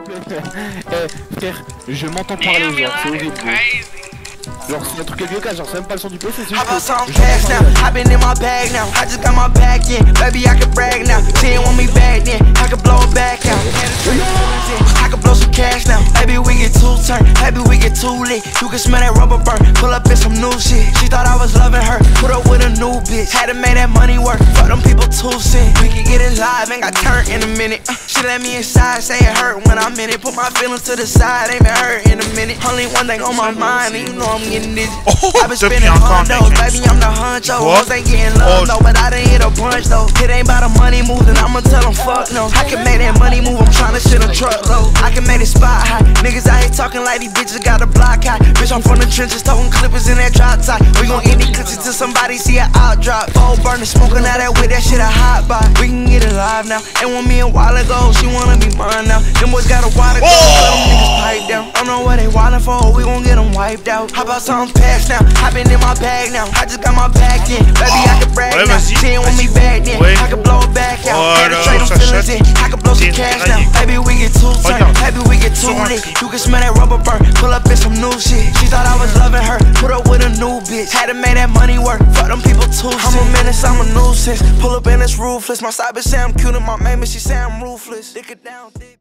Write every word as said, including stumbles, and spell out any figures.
plaît. Eh, frère, je m'entends parler, genre, c'est horrible. Genre, c'est un truc vieux, genre, c'est même pas le son du P C, c'est juste que... I've been in my bag now, I just got my back in. Baby, I can brag now, she didn't want me back then. I can blow it back out, I can blow some cash now. Maybe we get too turned, maybe we get too lit. You can smell that rubber burn, pull up in some new shit. She thought I was loving her, put up with a new bitch. Had to make that money work, fuck them people too sick. We can get it live, ain't got turned in a minute. uh, She let me inside, say it hurt when I'm in it. Put my feelings to the side, ain't been hurt in a minute. Only one thing on my mind, and you know I'm getting dizzy. Oh, I been spending hundos, baby, I'm the huncho. Hoes ain't getting love, no, but I done hit a bunch, though. It ain't about the money moving, I'ma tell them fuck no. I can make that money move, I'm tryna shit a truckload. I can make it spot high, niggas out here talking like these bitches got a block high. Bitch, I'm from the trenches, throwing clippers in that drop top. We gon' end these clips until somebody see an out drop. Full burner, smoking out that with that shit a hot box. We can get it live now, and want me a while ago, she wanna be mine now. Them boys got a water go, let them niggas pipe down. Don't know what they wildin' for, we gon' get them wiped out. How about something past now? I been in my bag now, I just got my back in. Baby, I can brag now, she didn't want me back then. I can blow it back out, had to trade them feelings in. I can blow some cash now, baby, we get too turned, baby, we get too lit. You can smell that rubber burn, pull up in some new shit. She thought I was loving her, put up with a new bitch. Had to make that money work, fuck them people too sick. I'm a menace, I'm a nuisance, pull up and it's ruthless. My side bitch say I'm cute and my main bitch she say I'm ruthless. Dick it down, dick.